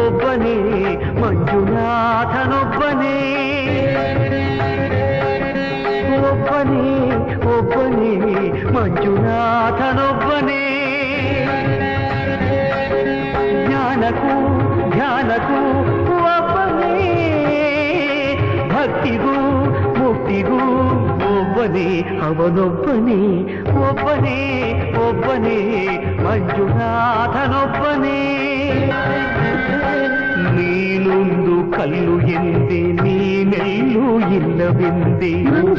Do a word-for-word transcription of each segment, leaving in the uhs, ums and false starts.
ಒಬ್ಬನೇ ಮಂಜುನಾಥನೊಬ್ಬನೇ ಒಬ್ಬನೇ ಒಬ್ಬನೇ ಮಂಜುನಾಥನೊಬ್ಬನೇ ಜ್ಞಾನಕ್ಕೂ ಧ್ಯಾನಕ್ಕೂ ಒಬ್ಬನೇ ಭಕ್ತಿಗೂ ಮುಕ್ತಿಗೂ ಒಬ್ಬನೇ ಅವನೊಬ್ಬನೇ ಒಬ್ಬನೇ ಒಬ್ಬನೇ ಮಂಜುನಾಥನೊಬ್ಬನೇ ನೀನೊಂದು ಕಲ್ಲು ಎಂದೆ ನೀನೆಲ್ಲೂ ಇಲ್ಲವೆಂದೆ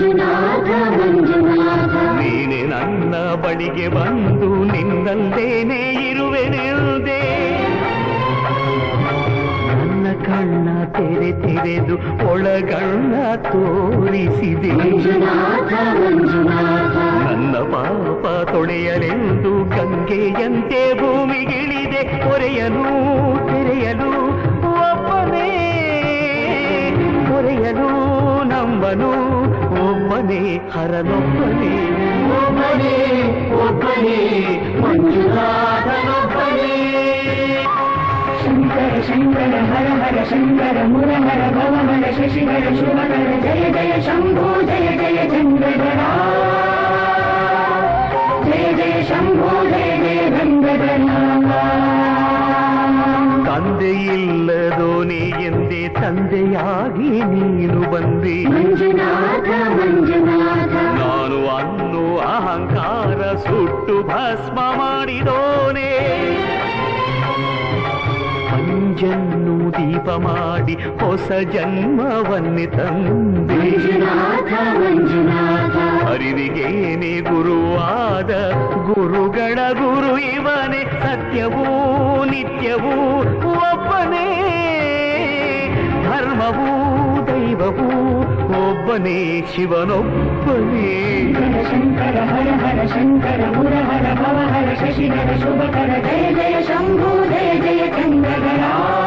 ನೀನೆ ನನ್ನ ಬಳಿಗೆ ಬಂದು ನಿನ್ನಲ್ಲೇನೇ ಇರುವೆನೆಂದೆ ನನ್ನ ಕಣ್ಣ ತೆರೆ ತೆರೆದು ಒಳಗಣ್ಣ ತೋರಿಸಿದೆ ನನ್ನ ಪಾಪ ತೊಳೆಯಲೆಂದು ಗಂಗೆಯಂತೆ ಭೂಮಿಗಿಳಿದೆ ಹೊರೆಯಲು ತೆರೆಯಲು ಒಬ್ಬನೇ ಹೊರೆಯಲು ನಂಬನು ಒಬ್ಬನೇ ಹರನೊಬ್ಬನೇ ಒಬ್ಬನೇ ಒಬ್ಬನೇ ಮಂಜುನಾಥನೊಬ್ಬನೇ ಶಂಕರ ಶಂಕರ ಹರ ಹರ ಶಂಕರ ಮುರಹರ ಭವಹರ ಶಶಿಧರ ಶುಭಕರ ಜಯ ಜಯ ಶಂಭೋ ಜಯ ಜಯ ಚಂದ್ರಧರ ಜಯ ಜಯ ಶಂಭೋ ಜಯ ಜಯ ಗಂಗಧರ ತಂದೆಯಿಲ್ಲದೋನೆ ಎಂದೇ ತಂದೆಯಾಗಿ ನೀನು ಬಂದೆ ಮಂಜುನಾಥ ಮಂಜುನಾಥ ನಾನು ಅನ್ನು ಅಹಂಕಾರ ಸುಟ್ಟು ಭಸ್ಮ ಮಾಡಿದೋನೆ ಪಂಜನ್ನು ದೀಪ ಮಾಡಿ ಹೊಸ ಜನ್ಮವನ್ನೇ ತಂದೆ ಅರಿವಿಗೇನೆ ಗುರುವಾದ ಗುರುಗಳ ಗುರು ಇವನೇ ಸತ್ಯವೂ ನಿತ್ಯವೂ ಒಬ್ಬನೇ ಧರ್ಮವೂ ದೈವವೂ ಒಬ್ಬನೇ ಶಿವನೊಬ್ಬನೇ ಶಂಕರ ಹರ ಹರ ಶಂಕರ ಮುರಹರ ಭವಹರ ಶಶಿಧರ ಶುಭಕರ ಜಯ ಜಯ ಶಂಭೋ ಜಯ ಜಯ ಚಂದ್ರಧರ